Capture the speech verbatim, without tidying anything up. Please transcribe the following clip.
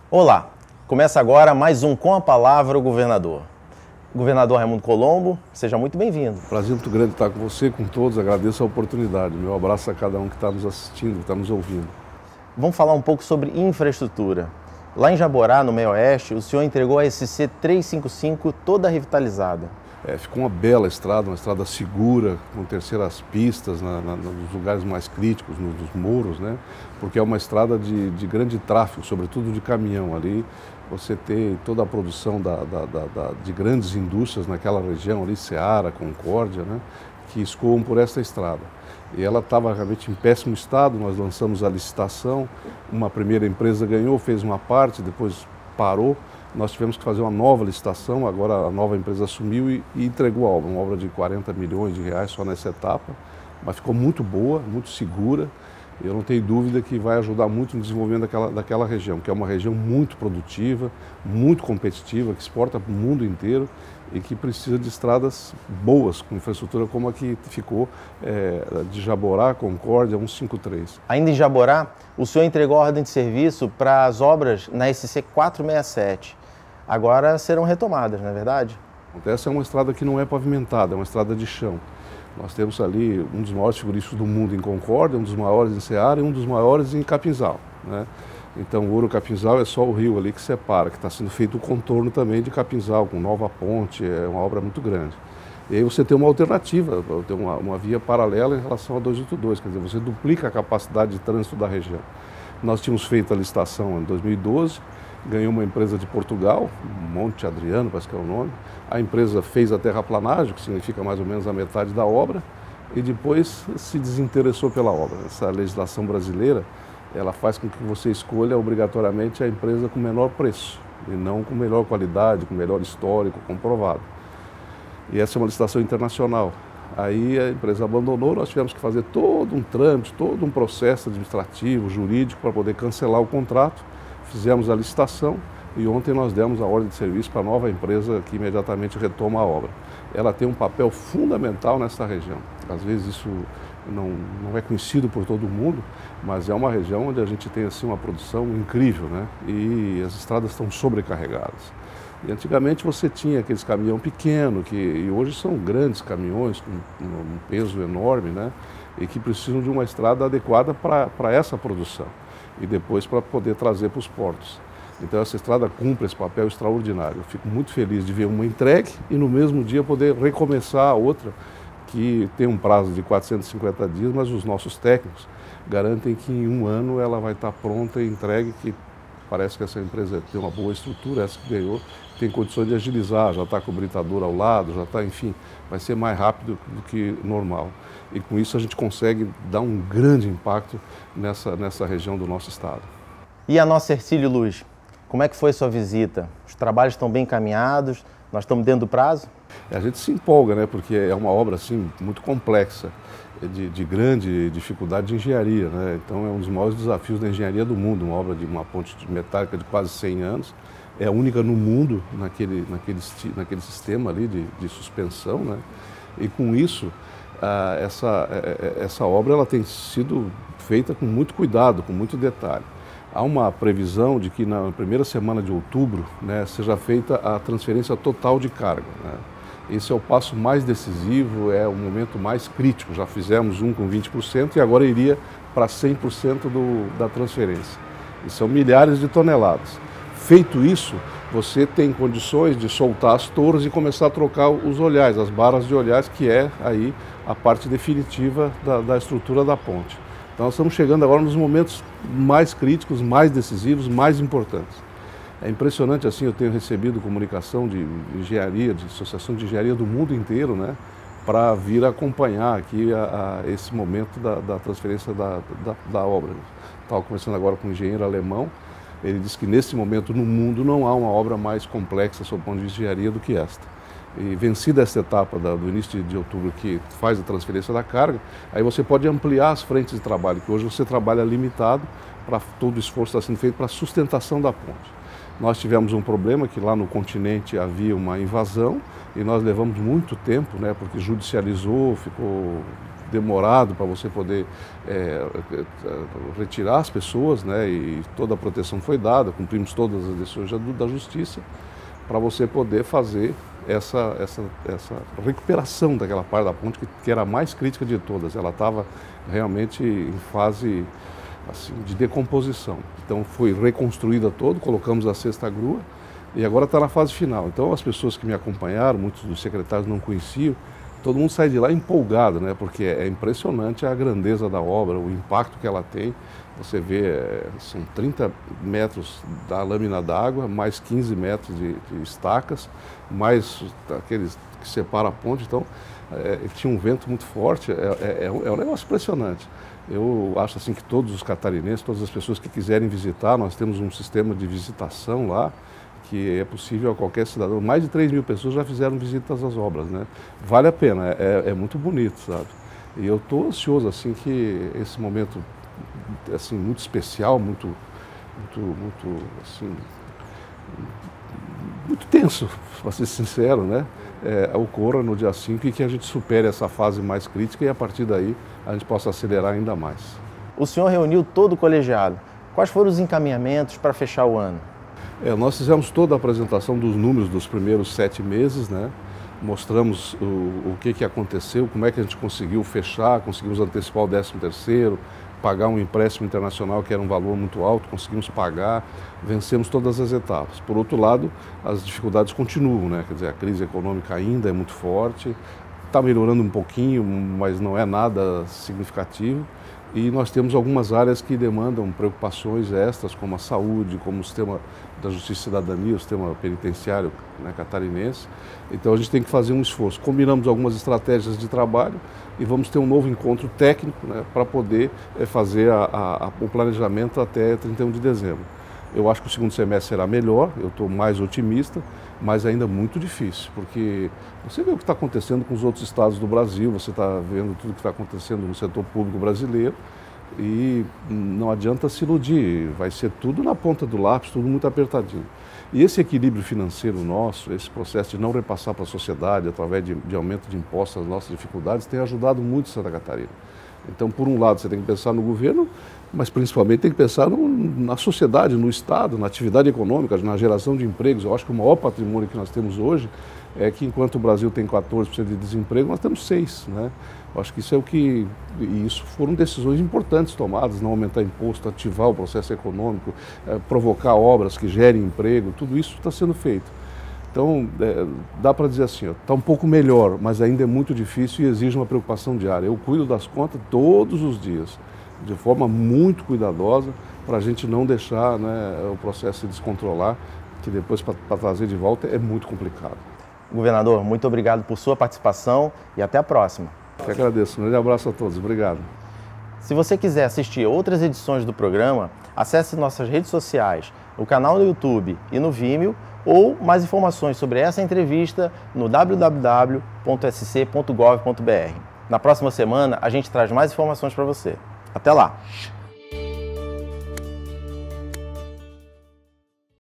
Olá, começa agora mais um Com a Palavra o Governador. Governador Raimundo Colombo, seja muito bem-vindo. Prazer muito grande estar com você, com todos, agradeço a oportunidade. Meu abraço a cada um que está nos assistindo, que está nos ouvindo. Vamos falar um pouco sobre infraestrutura. Lá em Jaborá, no meio oeste, o senhor entregou a S C trezentos e cinquenta e cinco toda revitalizada. É, ficou uma bela estrada, uma estrada segura, com terceiras pistas na, na, nos lugares mais críticos, nos, nos morros, né? Porque é uma estrada de, de grande tráfego, sobretudo de caminhão. Ali você tem toda a produção da, da, da, da, de grandes indústrias naquela região ali, Ceará, Concórdia, né? Que escoam por essa estrada. E ela estava realmente em péssimo estado, nós lançamos a licitação, uma primeira empresa ganhou, fez uma parte, depois parou. Nós tivemos que fazer uma nova licitação, agora a nova empresa assumiu e, e entregou a obra, uma obra de quarenta milhões de reais só nessa etapa, mas ficou muito boa, muito segura. Eu não tenho dúvida que vai ajudar muito no desenvolvimento daquela, daquela região, que é uma região muito produtiva, muito competitiva, que exporta para o mundo inteiro e que precisa de estradas boas, com infraestrutura como a que ficou é, de Jaborá, Concórdia, cento e cinquenta e três. Ainda em Jaborá, o senhor entregou a ordem de serviço para as obras na S C quatrocentos e sessenta e sete. Agora serão retomadas, não é verdade? Essa é uma estrada que não é pavimentada, é uma estrada de chão. Nós temos ali um dos maiores frigoríficos do mundo em Concórdia, um dos maiores em Ceará e um dos maiores em Capinzal, né? Então, o Ouro Capinzal é só o rio ali que separa, que está sendo feito o contorno também de Capinzal, com nova ponte, é uma obra muito grande. E aí você tem uma alternativa, tem uma, uma via paralela em relação a duzentos e oitenta e dois, quer dizer, você duplica a capacidade de trânsito da região. Nós tínhamos feito a licitação em dois mil e doze, ganhou uma empresa de Portugal, Monte Adriano, parece que é o nome. A empresa fez a terraplanagem, que significa mais ou menos a metade da obra, e depois se desinteressou pela obra. Essa legislação brasileira, ela faz com que você escolha obrigatoriamente a empresa com menor preço, e não com melhor qualidade, com melhor histórico comprovado. E essa é uma licitação internacional. Aí a empresa abandonou, nós tivemos que fazer todo um trâmite, todo um processo administrativo, jurídico, para poder cancelar o contrato. Fizemos a licitação e ontem nós demos a ordem de serviço para a nova empresa que imediatamente retoma a obra. Ela tem um papel fundamental nessa região. Às vezes isso não, não é conhecido por todo mundo, mas é uma região onde a gente tem assim, uma produção incrível, né? E as estradas estão sobrecarregadas. E antigamente você tinha aqueles caminhão pequeno, que e hoje são grandes caminhões com um peso enorme, né? E que precisam de uma estrada adequada para essa produção e depois para poder trazer para os portos. Então essa estrada cumpre esse papel extraordinário. Eu fico muito feliz de ver uma entregue e no mesmo dia poder recomeçar a outra, que tem um prazo de quatrocentos e cinquenta dias, mas os nossos técnicos garantem que em um ano ela vai estar pronta e entregue, que parece que essa empresa tem uma boa estrutura, essa que ganhou, tem condições de agilizar, já está com o britador ao lado, já está, enfim, vai ser mais rápido do que normal. E com isso a gente consegue dar um grande impacto nessa, nessa região do nosso estado. E a nossa Hercílio Luz, como é que foi a sua visita? Os trabalhos estão bem encaminhados? Nós estamos dentro do prazo? A gente se empolga, né? Porque é uma obra assim, muito complexa, de, de grande dificuldade de engenharia, né? Então é um dos maiores desafios da engenharia do mundo, uma obra de uma ponte metálica de quase cem anos. É a única no mundo naquele, naquele, naquele sistema ali de, de suspensão, né? E com isso, ah, essa, essa obra ela tem sido feita com muito cuidado, com muito detalhe. Há uma previsão de que na primeira semana de outubro, né, seja feita a transferência total de carga, né? Esse é o passo mais decisivo, é o momento mais crítico. Já fizemos um com vinte por cento e agora iria para cem por cento do, da transferência. E são milhares de toneladas. Feito isso, você tem condições de soltar as torres e começar a trocar os olhares, as barras de olhares, que é aí a parte definitiva da, da estrutura da ponte. Então nós estamos chegando agora nos momentos mais críticos, mais decisivos, mais importantes. É impressionante, assim, eu tenho recebido comunicação de engenharia, de associação de engenharia do mundo inteiro, né, para vir acompanhar aqui a, a esse momento da, da transferência da, da, da obra. Estava conversando agora com um engenheiro alemão, ele disse que nesse momento no mundo não há uma obra mais complexa sob o ponto de vista de engenharia do que esta. E vencida essa etapa da, do início de, de outubro, que faz a transferência da carga, aí você pode ampliar as frentes de trabalho, que hoje você trabalha limitado, para todo o esforço está sendo feito para a sustentação da ponte. Nós tivemos um problema que lá no continente havia uma invasão e nós levamos muito tempo, né, porque judicializou, ficou demorado para você poder é, retirar as pessoas, né? E toda a proteção foi dada, cumprimos todas as decisões da Justiça, para você poder fazer essa, essa, essa recuperação daquela parte da ponte que, que era a mais crítica de todas. Ela estava realmente em fase assim, de decomposição. Então foi reconstruída toda, colocamos a sexta grua e agora está na fase final. Então as pessoas que me acompanharam, muitos dos secretários não conheciam, todo mundo sai de lá empolgado, né? Porque é impressionante a grandeza da obra, o impacto que ela tem. Você vê, é, são trinta metros da lâmina d'água, mais quinze metros de, de estacas, mais aqueles que separam a ponte. Então, é, tinha um vento muito forte, é, é, é um negócio impressionante. Eu acho assim que todos os catarinenses, todas as pessoas que quiserem visitar, nós temos um sistema de visitação lá, que é possível a qualquer cidadão. Mais de três mil pessoas já fizeram visitas às obras, né? Vale a pena, é, é muito bonito, sabe? E eu estou ansioso, assim, que esse momento, assim, muito especial, muito, muito, muito, assim, muito tenso, para ser sincero, né? É, ocorra no dia cinco e que a gente supere essa fase mais crítica e a partir daí a gente possa acelerar ainda mais. O senhor reuniu todo o colegiado. Quais foram os encaminhamentos para fechar o ano? É, nós fizemos toda a apresentação dos números dos primeiros sete meses, né? Mostramos o, o que, que aconteceu, como é que a gente conseguiu fechar, conseguimos antecipar o décimo terceiro, pagar um empréstimo internacional que era um valor muito alto, conseguimos pagar, vencemos todas as etapas. Por outro lado, as dificuldades continuam, né? Quer dizer, a crise econômica ainda é muito forte, está melhorando um pouquinho, mas não é nada significativo. E nós temos algumas áreas que demandam preocupações extras, como a saúde, como o sistema da Justiça e Cidadania, o sistema penitenciário, né, catarinense. Então a gente tem que fazer um esforço. Combinamos algumas estratégias de trabalho e vamos ter um novo encontro técnico, né, para poder é, fazer a, a, a, o planejamento até trinta e um de dezembro. Eu acho que o segundo semestre será melhor, eu estou mais otimista, mas ainda muito difícil, porque você vê o que está acontecendo com os outros estados do Brasil, você está vendo tudo o que está acontecendo no setor público brasileiro e não adianta se iludir, vai ser tudo na ponta do lápis, tudo muito apertadinho. E esse equilíbrio financeiro nosso, esse processo de não repassar para a sociedade através de, de aumento de impostos as nossas dificuldades, tem ajudado muito Santa Catarina. Então, por um lado, você tem que pensar no governo, mas principalmente tem que pensar no, na sociedade, no Estado, na atividade econômica, na geração de empregos. Eu acho que o maior patrimônio que nós temos hoje é que enquanto o Brasil tem quatorze por cento de desemprego, nós temos seis por cento, né? Eu acho que isso é o que... E isso foram decisões importantes tomadas, não aumentar imposto, ativar o processo econômico, é, provocar obras que gerem emprego, tudo isso está sendo feito. Então, é, dá para dizer assim, está um pouco melhor, mas ainda é muito difícil e exige uma preocupação diária. Eu cuido das contas todos os dias, de forma muito cuidadosa, para a gente não deixar, né, o processo se descontrolar, que depois para trazer de volta é muito complicado. Governador, muito obrigado por sua participação e até a próxima. Eu agradeço. Um grande abraço a todos. Obrigado. Se você quiser assistir outras edições do programa, acesse nossas redes sociais, o canal no YouTube e no Vimeo, ou mais informações sobre essa entrevista no w w w ponto s c ponto gov ponto b r. Na próxima semana, a gente traz mais informações para você. Até lá!